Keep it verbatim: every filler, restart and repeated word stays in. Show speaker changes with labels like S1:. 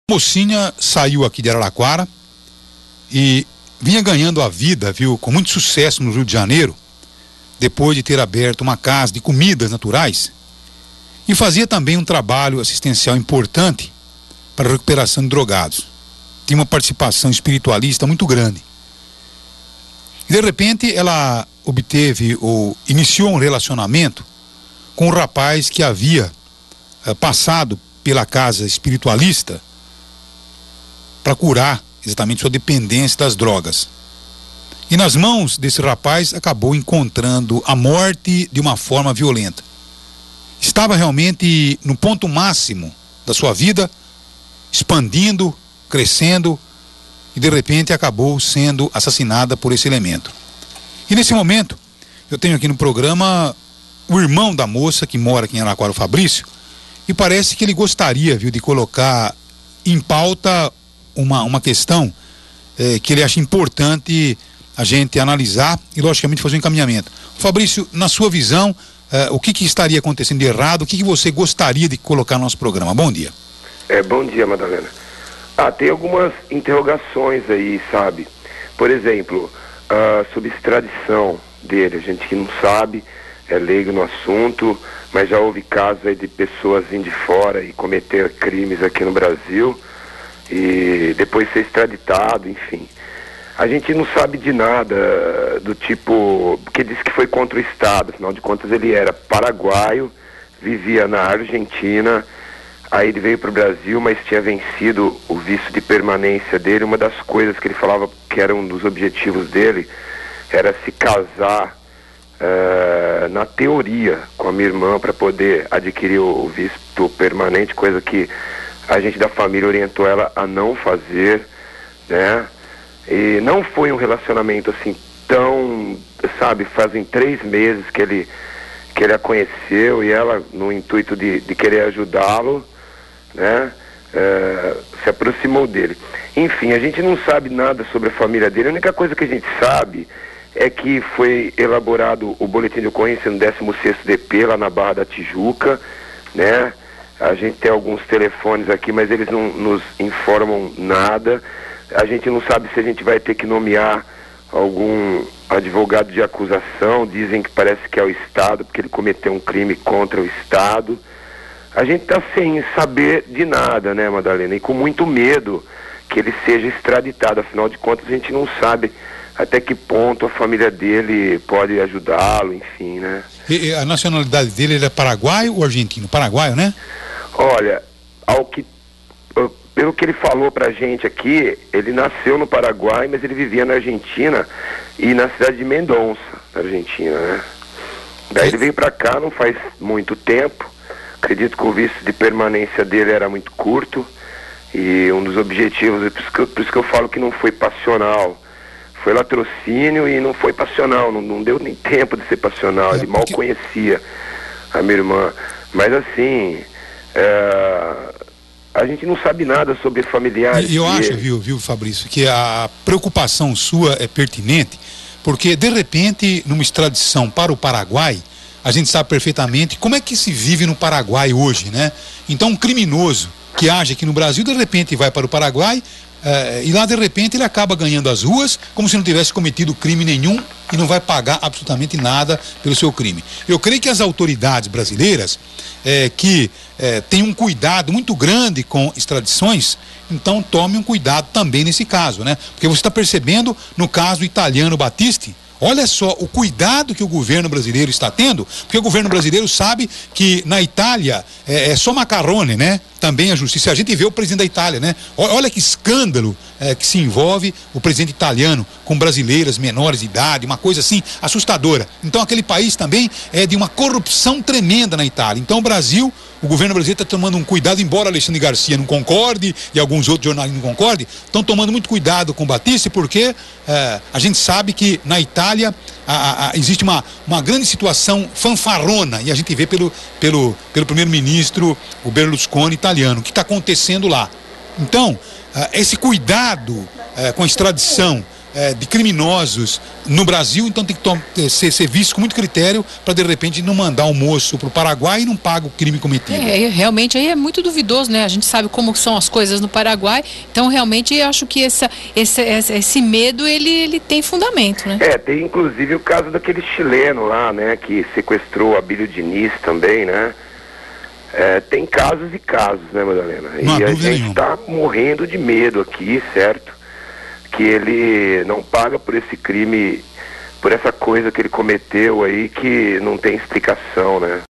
S1: Mocinha saiu aqui de Araraquara e vinha ganhando a vida, viu, com muito sucesso no Rio de Janeiro, depois de ter aberto uma casa de comidas naturais, e fazia também um trabalho assistencial importante para a recuperação de drogados. Tinha uma participação espiritualista muito grande. E de repente ela obteve ou iniciou um relacionamento com um rapaz que havia eh, passado pela casa espiritualista para curar exatamente sua dependência das drogas. E nas mãos desse rapaz acabou encontrando a morte de uma forma violenta. Estava realmente no ponto máximo da sua vida, expandindo, crescendo, e de repente acabou sendo assassinada por esse elemento. E nesse momento, eu tenho aqui no programa o irmão da moça que mora aqui em Araraquara, o Fabrício, e parece que ele gostaria, viu, de colocar em pauta uma, uma questão eh, que ele acha importante a gente analisar e, logicamente, fazer um encaminhamento. Fabrício, na sua visão, eh, o que, que estaria acontecendo de errado, o que, que você gostaria de colocar no nosso programa? Bom dia.
S2: É, bom dia, Madalena. Ah, tem algumas interrogações aí, sabe? Por exemplo, ah, sobre extradição dele, a gente que não sabe, é leigo no assunto, mas já houve casos aí de pessoas vindo de fora e cometer crimes aqui no Brasil e depois ser extraditado, enfim. A gente não sabe de nada do tipo, porque disse que foi contra o Estado, afinal de contas ele era paraguaio, vivia na Argentina, aí ele veio para o Brasil, mas tinha vencido o visto de permanência dele. Uma das coisas que ele falava que era um dos objetivos dele era se casar, uh, na teoria, com a minha irmã para poder adquirir o visto permanente, coisa que a gente da família orientou ela a não fazer, né? E não foi um relacionamento assim tão, sabe, fazem três meses que ele, que ele a conheceu e ela, no intuito de, de querer ajudá-lo, né, é, se aproximou dele. Enfim, a gente não sabe nada sobre a família dele. A única coisa que a gente sabe é que foi elaborado o boletim de ocorrência no décimo sexto D P lá na Barra da Tijuca, né? A gente tem alguns telefones aqui, mas eles não nos informam nada. A gente não sabe se a gente vai ter que nomear algum advogado de acusação. Dizem que parece que é o Estado, porque ele cometeu um crime contra o Estado. A gente está sem saber de nada, né, Madalena? E com muito medo que ele seja extraditado. Afinal de contas, a gente não sabe até que ponto a família dele pode ajudá-lo, enfim, né?
S1: E, e a nacionalidade dele, ele é paraguaio ou argentino? Paraguaio, né?
S2: Olha, ao que, pelo que ele falou pra gente aqui, ele nasceu no Paraguai, mas ele vivia na Argentina e na cidade de Mendonça, na Argentina, né? Daí ele veio pra cá não faz muito tempo. Acredito que o visto de permanência dele era muito curto e um dos objetivos, por isso que eu, por isso que eu falo que não foi passional, foi latrocínio e não foi passional, não, não deu nem tempo de ser passional, é, ele mal porque... conhecia a minha irmã. Mas assim, é, a gente não sabe nada sobre familiares.
S1: E eu acho, viu, viu, Fabrício, que a preocupação sua é pertinente, porque de repente, numa extradição para o Paraguai, a gente sabe perfeitamente como é que se vive no Paraguai hoje, né? Então, um criminoso que age aqui no Brasil, de repente vai para o Paraguai, eh, e lá de repente ele acaba ganhando as ruas como se não tivesse cometido crime nenhum e não vai pagar absolutamente nada pelo seu crime. Eu creio que as autoridades brasileiras eh, que eh, têm um cuidado muito grande com extradições, então tome um cuidado também nesse caso, né? Porque você está percebendo no caso italiano Battisti. Olha só o cuidado que o governo brasileiro está tendo, porque o governo brasileiro sabe que na Itália é, é só macarrone, né? Também a justiça. A gente vê o presidente da Itália, né? Olha que escândalo é, que se envolve o presidente italiano com brasileiras menores de idade, uma coisa assim assustadora. Então aquele país também é de uma corrupção tremenda na Itália. Então o Brasil, o governo brasileiro está tomando um cuidado, embora Alexandre Garcia não concorde e alguns outros jornalistas não concordem, estão tomando muito cuidado com o Battisti, porque é, a gente sabe que na Itália a, a, a, existe uma, uma grande situação fanfarrona, e a gente vê pelo, pelo, pelo primeiro-ministro, o Berlusconi italiano, o que está acontecendo lá. Então, uh, esse cuidado uh, com a extradição é, de criminosos no Brasil, então tem que ser, ser visto com muito critério para de repente não mandar um moço para o Paraguai e não paga o crime cometido.
S3: É, realmente aí é muito duvidoso, né? A gente sabe como são as coisas no Paraguai, então realmente eu acho que essa, esse, esse medo ele, ele tem fundamento, né?
S2: É, tem inclusive o caso daquele chileno lá, né, que sequestrou a Abílio Diniz também, né? É, tem casos e casos, né, Madalena?
S1: Não
S2: e
S1: há
S2: a
S1: dúvida
S2: gente
S1: nenhuma.
S2: está morrendo de medo aqui, certo? Que ele não paga por esse crime, por essa coisa que ele cometeu aí que não tem explicação, né?